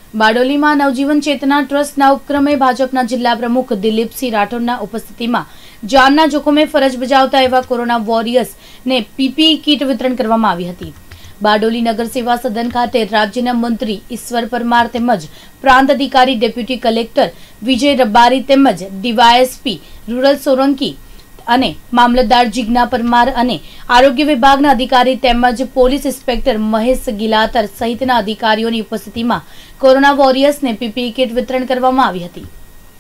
बारडोली में नवजीवन चेतना ट्रस्टना उपक्रमे भाजपा जिला प्रमुख दिलीपसिंह राठौड़ना उपस्थितिमां जानना जोखमे फरज बजावता एवा कोरोना वोरियर्स ने पीपीई किट वितरण करवामां आवी हती। बारडोली नगर सेवा सदन खाते राज्यना मंत्री ईश्वर परमार तेमज प्रांत अधिकारी डेप्यूटी कलेक्टर विजय रबारी तेमज डीवायएसपी रूरल सोलंकी अने मामलतदार जिग्ना परमार अने आरोग्य विभागना अधिकारी तेमज पोलीस इंस्पेक्टर महेश गिलातर सहितना अधिकारीओनी उपस्थितिमां कोरोना वोरियर्स ने पीपीई किट वितरण करवामां आवी हती।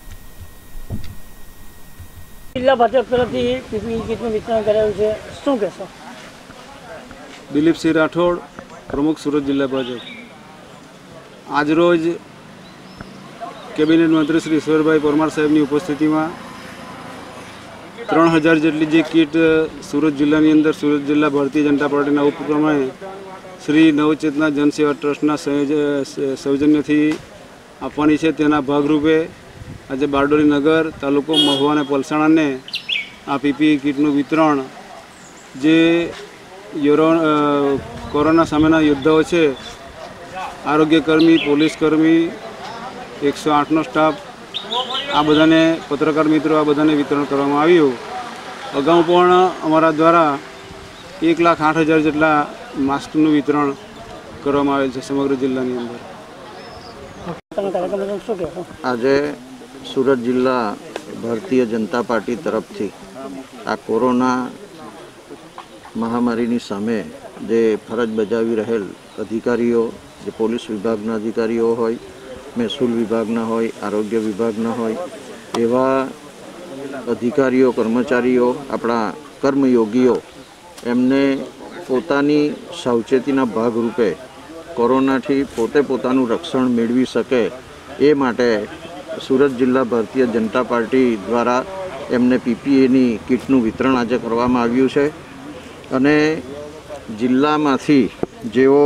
जिला भाजप तरफथी पीपीई किटनुं वितरण करायुं छे, शुं कहेशो? दिलीपसिंह राठौड़, प्रमुख सूरत जिला भाजप। आज रोज केबिनेट मंत्री श्री ईश्वरभाई परमार साहेबनी उपस्थितिमां 3000 जेटली जे किट सूरत जिल्लानी अंदर सूरत जिला भारतीय जनता पार्टीना उपक्रमे श्री नवचेतना जनसेवा ट्रस्टना सौजन्यथी आपवानी छे। तेना भागरूपे आज बारडोली नगर तालुको महुवा अने पलसाणाने आ पीपीई किटनुं वितरण जे कोरोना सामेना योद्धाओ छे, आरोग्यकर्मी, पोलीसकर्मी, 108 नो स्टाफ, आ बधाने पत्रकार मित्रों आ बधाने वितरण करवामां आव्युं। अगाऊ पण अमारा द्वारा 1,08,000 जेटला मास्कनुं वितरण करवामां आवेल छे समग्र जिल्लानी अंदर। आज सूरत जिला भारतीय जनता पार्टी तरफथी आ कोरोना महामारीनी सामे जे फरज बजावी रहेल अधिकारीओ, जे पोलीस विभागना अधिकारीओ होय, महसूल विभागना होय, आरोग्य विभागना होय, एवा अधिकारीओ, कर्मचारीओ, अपना कर्मयोगीओ एमने पोतानी सावचेतीना भागरूपे कोरोनाथी पोते पोतानुं रक्षण मेळवी शके ए माटे सूरत जिला भारतीय जनता पार्टी द्वारा एमने पीपीईनी किटनुं वितरण आज करवामां आव्युं छे। अने जिल्लामांथी जेओ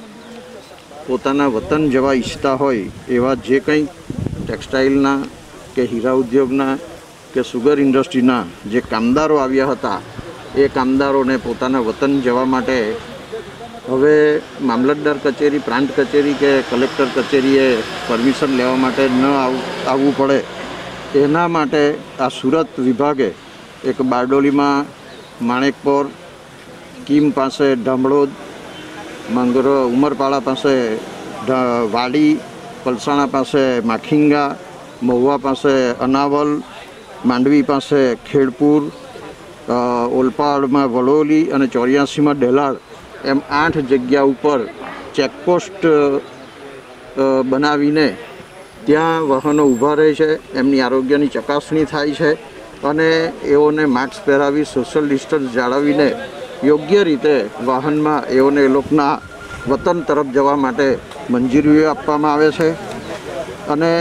पोताना वतन जवा इच्छता होय एवा जे कंई टेक्सटाइलना के हीरा उद्योगना के सुगर इंडस्ट्रीना जे कामदारो आव्या हता ए कामदारोने पोताना वतन जवा माटे हवे मामलतदार कचेरी, प्रांत कचेरी के कलेक्टर कचेरीए परमिशन लेवा माटे न आववुं पड़े एना माटे आ सूरत विभागे एक बारडोलीमां माणेकपोर, कीम पासे ढामड़ोद, मंगरो उमरपाड़ा पासे वाड़ी, पलसाणा पासे माखींगा, महुआ पासे अनावल, मांडवी पासे खेड़पुर, ओलपाड़ में वड़ोली और 84 में डेलाड़ एम 8 जग्या पर चेकपोस्ट बनावीने त्या वाहनों ऊभा रहे छे, एमनी आरोग्यनी चकासणी थाय छे अने एओने मास्क पहेरावी सोशल डिस्टन्स जाळवीने योग्य रीते वाहन में एओने लोकना वतन तरफ जवा माटे मंजूरी आपवामां आवे छे। अने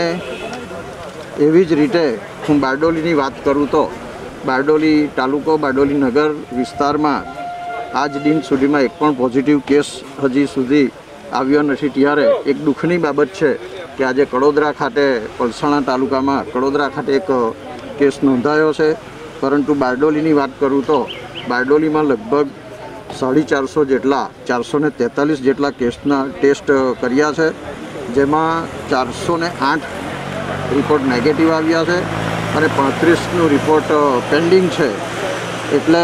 एवी ज रीते हूँ बारडोलीनी बात करूँ तो बारडोली तालुको, बारडोली नगर विस्तार में आज दिन सुधी में एक पण पॉजिटिव केस हजी सुधी आव्यो नथी। त्यारे एक दुखनी बाबत है कि आज कड़ोदरा खाते पलसाणा तालुका में कड़ोदरा खाते एक केस नोंधायो है, परंतु बारडोलीनी बात करूँ तो बारडोली में लगभग 450 जेटला 443 जेटला केसना टेस्ट कर्या छे, जेमां 408 रिपोर्ट नेगेटिव आव्या छे अने 35 रिपोर्ट पेन्डिंग है। एटले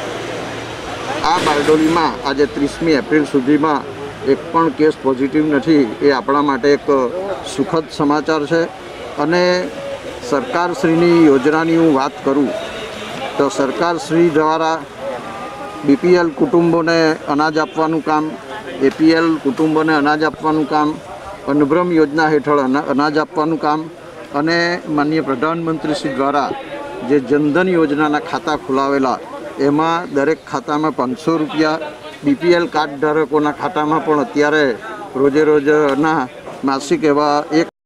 आ बारडोली में आज 30 एप्रिल सुधी में एक पण केस पॉजिटिव नहीं, ये आपणा माटे एक सुखद समाचार है। अने सरकारश्रीनी योजनानी हूँ बात करूँ तो सरकारश्री द्वारा बीपीएल कुटुंबों ने अनाज आपवानुं काम, एपीएल कुटुंबों ने अनाज आपवानुं काम, अन्नभ्रम योजना हेठळ अनाज आपवानुं काम अने माननीय प्रधानमंत्री श्री द्वारा जे जनधन योजना खाता खोलावेला एमां दरेक खाता में 500 रुपया बीपीएल कार्ड धारकोना खाता में पण अत्यारे रोजे रोजना मासिक एवा 1